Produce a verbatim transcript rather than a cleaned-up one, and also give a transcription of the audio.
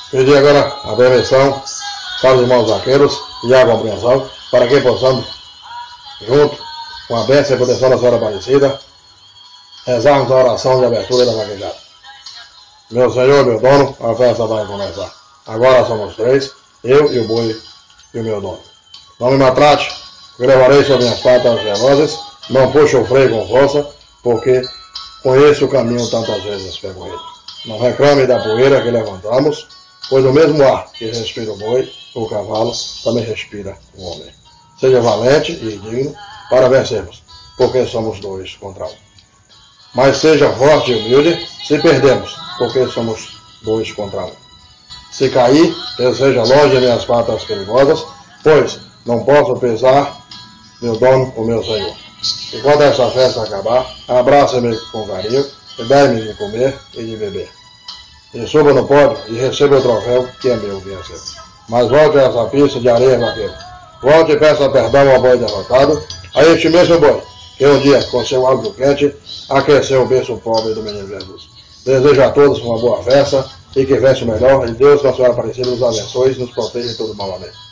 Pedir agora a permissão para os irmãos vaqueiros e a compreensão para que possamos, junto com a bênção e proteção da Senhora Aparecida, rezarmos a oração de abertura da vaquejada. Meu Senhor, meu dono, a festa vai começar. Agora somos três, eu e o boi e o meu dono. Não me maltrate, que levarei sobre minhas patas velozes, não puxo o freio com força, porque conheço o caminho tantas vezes percorrido. Não reclame da poeira que levantamos, pois o mesmo ar que respira o boi, o cavalo, também respira o homem. Seja valente e digno para vencermos, porque somos dois contra um. Mas seja forte e humilde se perdemos, porque somos dois contra um. Se cair, eu seja longe de minhas patas perigosas, pois não posso pesar meu dono, o meu Senhor. E quando essa festa acabar, abraça-me com carinho e dai-me de comer e de beber. E suba no pódio e receba o troféu que é meu vencer. Mas volte a essa pista de areia vaqueiro. Volte e peça perdão ao boi derrotado, a este mesmo boi, que um dia, com seu hálito quente, aqueceu o berço pobre do menino Jesus. Desejo a todos uma boa festa e que veste o melhor, e Deus, com a Senhora Aparecida, nos abençoe e nos proteja de todo mal. Amém.